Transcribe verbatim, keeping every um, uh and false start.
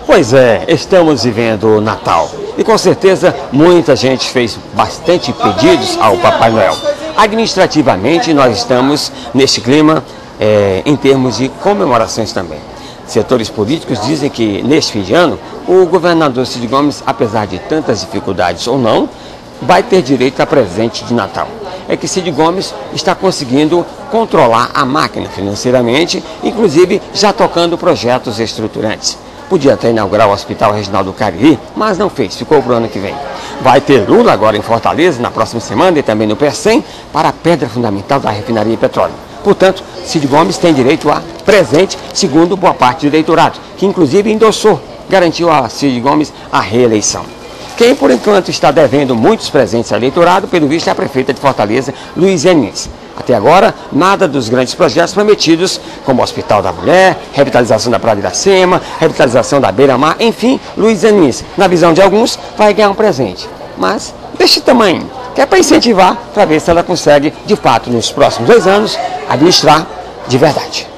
Pois é, estamos vivendo o Natal e com certeza muita gente fez bastante pedidos ao Papai Noel. Administrativamente nós estamos neste clima é, em termos de comemorações também. Setores políticos dizem que neste fim de ano o governador Cid Gomes, apesar de tantas dificuldades ou não, vai ter direito a presente de Natal. É que Cid Gomes está conseguindo controlar a máquina financeiramente, inclusive já tocando projetos estruturantes. Podia até inaugurar o Hospital Regional do Cariri, mas não fez, ficou para o ano que vem. Vai ter Lula agora em Fortaleza, na próxima semana, e também no Percem, para a pedra fundamental da refinaria de petróleo. Portanto, Cid Gomes tem direito a presente, segundo boa parte do eleitorado, que inclusive endossou, garantiu a Cid Gomes a reeleição. Quem, por enquanto, está devendo muitos presentes ao eleitorado, pelo visto, é a prefeita de Fortaleza, Luiziane Lins. Até agora, nada dos grandes projetos prometidos, como o Hospital da Mulher, revitalização da Praia de Iracema, revitalização da Beira-Mar, enfim, Luiziane Lins, na visão de alguns, vai ganhar um presente. Mas deste tamanho, que é para incentivar, para ver se ela consegue, de fato, nos próximos dois anos, administrar de verdade.